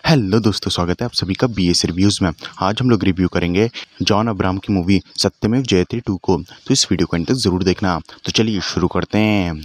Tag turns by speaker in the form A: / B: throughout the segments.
A: Hello दोस्तों, स्वागत है आप सभी का बीएस रिव्यूज़ में। आज हम लोग रिव्यू करेंगे जॉन अब्राहम की मूवी सत्यमेव जयते 2 को। तो इस वीडियो को अंत तक ज़रूर देखना। तो चलिए शुरू करते हैं।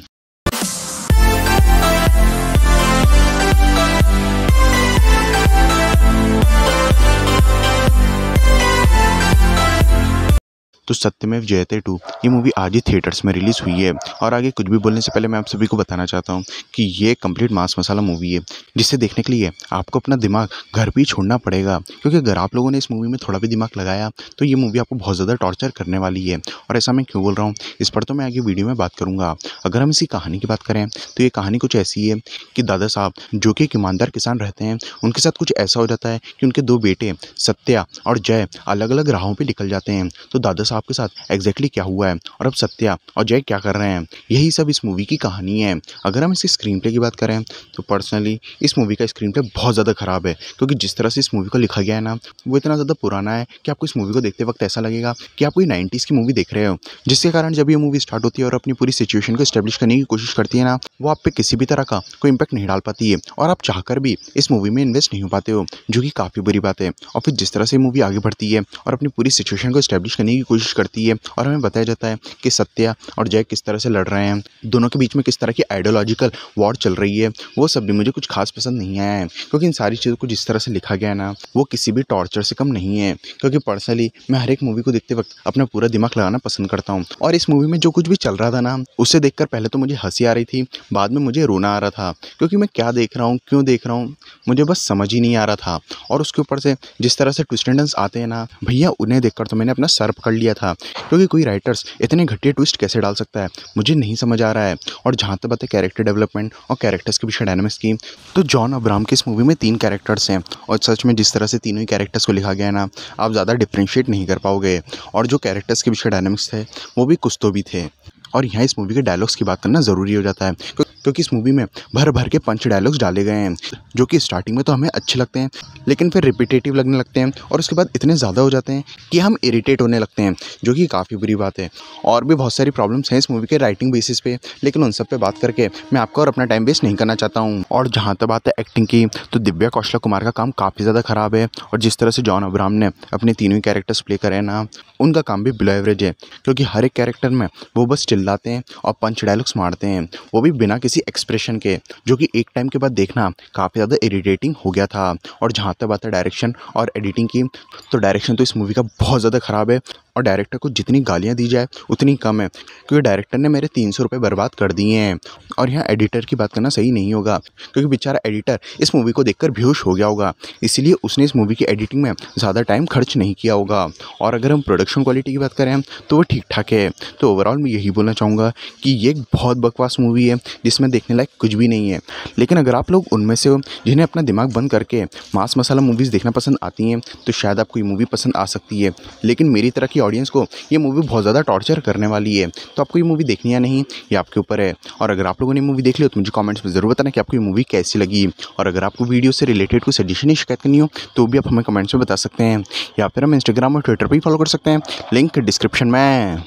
A: तो सत्यमेव जयते 2 ये मूवी आज ही थिएटर्स में रिलीज़ हुई है। और आगे कुछ भी बोलने से पहले मैं आप सभी को बताना चाहता हूँ कि ये कंप्लीट मास मसाला मूवी है, जिसे देखने के लिए आपको अपना दिमाग घर पे ही छोड़ना पड़ेगा। क्योंकि अगर आप लोगों ने इस मूवी में थोड़ा भी दिमाग लगाया तो ये मूवी आपको बहुत ज़्यादा टॉर्चर करने वाली है। और ऐसा मैं क्यों बोल रहा हूँ, इस पर तो मैं आगे वीडियो में बात करूँगा। अगर हम इसी कहानी की बात करें तो ये कहानी कुछ ऐसी है कि दादा साहब जो कि एक ईमानदार किसान रहते हैं, उनके साथ कुछ ऐसा हो जाता है कि उनके दो बेटे सत्या और जय अलग अलग राहों पर निकल जाते हैं। तो दादा आपके साथ एग्जैक्टली क्या हुआ है और अब सत्या और जय क्या कर रहे हैं, यही सब इस मूवी की कहानी है। अगर हम इसकी स्क्रीन प्ले की बात करें तो पर्सनली इस मूवी का स्क्रीन प्ले बहुत ज़्यादा ख़राब है। क्योंकि जिस तरह से इस मूवी को लिखा गया है ना, वो इतना ज़्यादा पुराना है कि आपको इस मूवी को देखते वक्त ऐसा लगेगा कि आप कोई 90s की मूवी देख रहे हो। जिसके कारण जब ये मूवी स्टार्ट होती है और अपनी पूरी सिचुएशन को इस्टेब्लिश करने की कोशिश करती है ना, वो आप पे किसी भी तरह का कोई इंपैक्ट नहीं डाल पाती है और आप चाहकर भी इस मूवी में इन्वेस्ट नहीं हो पाते हो, जो कि काफ़ी बुरी बात है। और फिर जिस तरह से मूवी आगे बढ़ती है और अपनी पूरी सिचुएशन को इस्टेब्लिश करने की कोशिश करती है और हमें बताया जाता है कि सत्या और जय किस तरह से लड़ रहे हैं, दोनों के बीच में किस तरह की आइडियोलॉजिकल वॉर चल रही है, वो सब भी मुझे कुछ खास पसंद नहीं आया है। क्योंकि इन सारी चीज़ों को जिस तरह से लिखा गया है ना, वो किसी भी टॉर्चर से कम नहीं है। क्योंकि पर्सनली मैं हर एक मूवी को देखते वक्त अपना पूरा दिमाग लगाना पसंद करता हूँ। और इस मूवी में जो कुछ भी चल रहा था ना, उसे देखकर पहले तो मुझे हंसी आ रही थी, बाद में मुझे रोना आ रहा था। क्योंकि मैं क्या देख रहा हूँ, क्यों देख रहा हूँ, मुझे बस समझ ही नहीं आ रहा था। और उसके ऊपर से जिस तरह से ट्विस्ट एंड टर्न्स आते हैं ना भैया, उन्हें देखकर तो मैंने अपना सर पकड़ लिया था। क्योंकि कोई राइटर्स इतने घटिया ट्विस्ट कैसे डाल सकता है, मुझे नहीं समझ आ रहा है। और जहाँ तक बात है कैरेक्टर डेवलपमेंट और कैरेक्टर्स के पीछे डायनामिक्स की, तो जॉन अब्राहम के इस मूवी में 3 कैरेक्टर्स हैं। और सच में जिस तरह से तीनों ही कैरेक्टर्स को लिखा गया है ना, आप ज़्यादा डिफ्रेंशिएट नहीं कर पाओगे। और जो कैरेक्टर्स के पीछे डायनामिक्स थे वो भी कुछ तो भी थे। और यहाँ इस मूवी के डायलॉग्स की बात करना ज़रूरी हो जाता है, क्योंकि इस मूवी में भर भर के पंच डायलॉग्स डाले गए हैं, जो कि स्टार्टिंग में तो हमें अच्छे लगते हैं, लेकिन फिर रिपीटेटिव लगने लगते हैं और उसके बाद इतने ज़्यादा हो जाते हैं कि हम इरिटेट होने लगते हैं, जो कि काफ़ी बुरी बात है। और भी बहुत सारी प्रॉब्लम्स हैं इस मूवी के राइटिंग बेसिस पे, लेकिन उन सब पे बात करके मैं आपका और अपना टाइम वेस्ट नहीं करना चाहता हूँ। और जहाँ तक बात है एक्टिंग की, तो दिव्या कौशला कुमार का काम काफ़ी ज़्यादा ख़राब है। और जिस तरह से जॉन अब्राहम ने अपने तीनों ही कैरेक्टर्स प्ले करे हैं ना, उनका काम भी बिलो एवरेज है। क्योंकि हर एक कैरेक्टर में वो बस चिल्लाते हैं और पंच डायलॉग्स मारते हैं, वो भी बिना किसी एक्सप्रेशन के, जो कि एक टाइम के बाद देखना काफ़ी ज़्यादा इरिटेटिंग हो गया था। और जहाँ तक बात है डायरेक्शन और एडिटिंग की, तो डायरेक्शन तो इस मूवी का बहुत ज़्यादा ख़राब है। और डायरेक्टर को जितनी गालियाँ दी जाए उतनी कम है, क्योंकि डायरेक्टर ने मेरे 300 रुपये बर्बाद कर दिए हैं। और यहाँ एडिटर की बात करना सही नहीं होगा, क्योंकि बेचारा एडिटर इस मूवी को देखकर बेहोश हो गया होगा, इसलिए उसने इस मूवी की एडिटिंग में ज़्यादा टाइम खर्च नहीं किया होगा। और अगर हम प्रोडक्शन क्वालिटी की बात करें तो वो ठीक ठाक है। तो ओवरऑल मैं यही बोलना चाहूँगा कि ये एक बहुत बकवास मूवी है, जिसमें देखने लायक कुछ भी नहीं है। लेकिन अगर आप लोग उनमें से हो जिन्हें अपना दिमाग बंद करके मास मसाला मूवीज़ देखना पसंद आती हैं, तो शायद आपको ये मूवी पसंद आ सकती है। लेकिन मेरी तरह की ऑडियंस को ये मूवी बहुत ज़्यादा टॉर्चर करने वाली है। तो आपको ये मूवी देखनी या नहीं, ये आपके ऊपर है। और अगर आप लोगों ने मूवी देख ली हो तो मुझे कमेंट्स में ज़रूर बताना कि आपको ये मूवी कैसी लगी। और अगर आपको वीडियो से रिलेटेड कोई सजेशन या शिकायत करनी हो तो भी आप हमें कमेंट्स में बता सकते हैं, या फिर हम इंस्टाग्राम और ट्विटर पर भी फॉलो कर सकते हैं, लिंक डिस्क्रिप्शन में।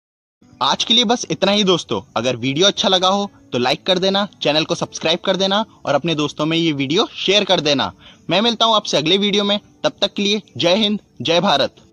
B: आज के लिए बस इतना ही दोस्तों। अगर वीडियो अच्छा लगा हो तो लाइक कर देना, चैनल को सब्सक्राइब कर देना और अपने दोस्तों में ये वीडियो शेयर कर देना। मैं मिलता हूँ आपसे अगले वीडियो में, तब तक के लिए जय हिंद, जय भारत।